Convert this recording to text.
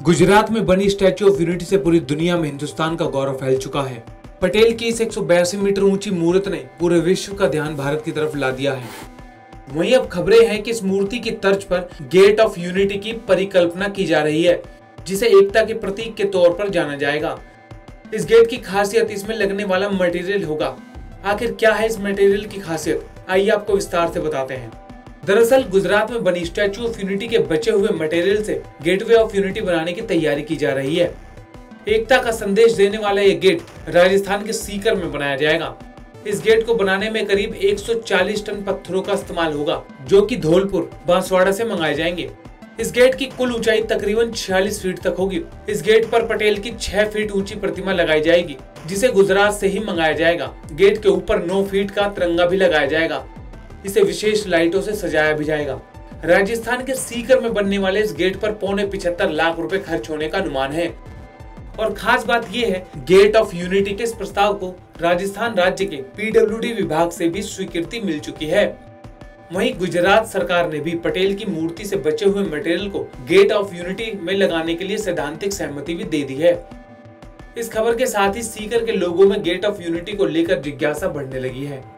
गुजरात में बनी statue of unity से पूरी दुनिया में हिंदुस्तान का गौरव फैल चुका है। पटेल की इस 182 मीटर ऊंची मूर्ति ने पूरे विश्व का ध्यान भारत की तरफ ला दिया है। वहीं अब खबरें हैं कि इस मूर्ति की तर्ज पर गेट ऑफ यूनिटी की परिकल्पना की जा रही है, जिसे एकता के प्रतीक के तौर पर जाना जाएगा। इस गेट की खासियत इसमें लगने वाला मटेरियल होगा। आखिर क्या है इस मटेरियल की खासियत, आइए आपको विस्तार से बताते हैं। दरअसल गुजरात में बनी स्टैच्यू ऑफ यूनिटी के बचे हुए मटेरियल से गेटवे ऑफ यूनिटी बनाने की तैयारी की जा रही है। एकता का संदेश देने वाला यह गेट राजस्थान के सीकर में बनाया जाएगा। इस गेट को बनाने में करीब 140 टन पत्थरों का इस्तेमाल होगा, जो कि धौलपुर, बांसवाड़ा से मंगाए जाएंगे। इस गेट की कुल ऊंचाई तकरीबन 46 फीट तक होगी। इस गेट पर पटेल की 6 फीट ऊंची प्रतिमा लगाई जाएगी, जिसे गुजरात से ही मंगाया जाएगा। गेट के ऊपर 9 फीट का तिरंगा भी लगाया जाएगा। इसे विशेष लाइटों से सजाया भी जाएगा। राजस्थान के सीकर में बनने वाले इस गेट पर 75 लाख रुपए खर्च होने का अनुमान है। और खास बात यह है, गेट ऑफ यूनिटी के इस प्रस्ताव को राजस्थान राज्य के PWD विभाग से भी स्वीकृति मिल चुकी है। वहीं गुजरात सरकार ने भी पटेल की मूर्ति से बचे हुए मटेरियल को गेट ऑफ यूनिटी में लगाने के लिए सैद्धांतिक सहमति भी दे दी है। इस खबर के साथ ही सीकर के लोगों में गेट ऑफ यूनिटी को लेकर जिज्ञासा बढ़ने लगी है।